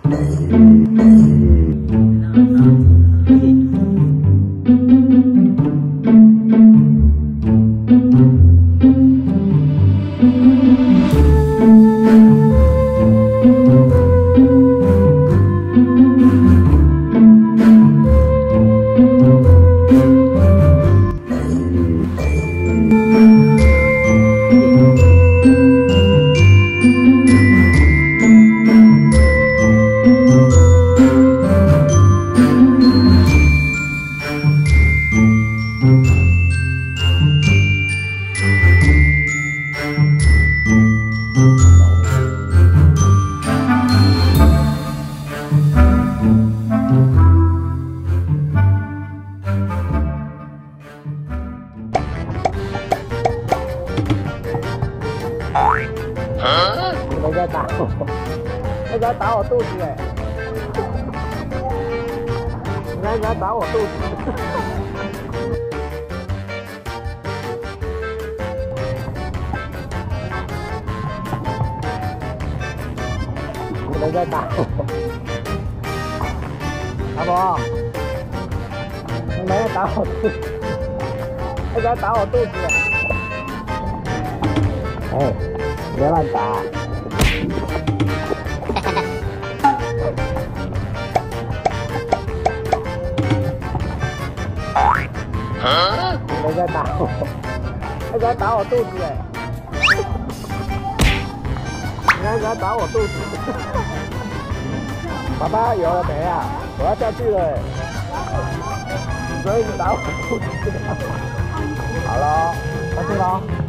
人家打我，人家打我肚子哎！人家打我肚子。人家打我，阿伯，人家打我肚子，人家打我肚子哎！哎，别乱打。 人家打我，人家打我肚子哎！人家打我肚子。爸爸有了没啊？我要下去了哎！所以你打我肚子。好了，下去了。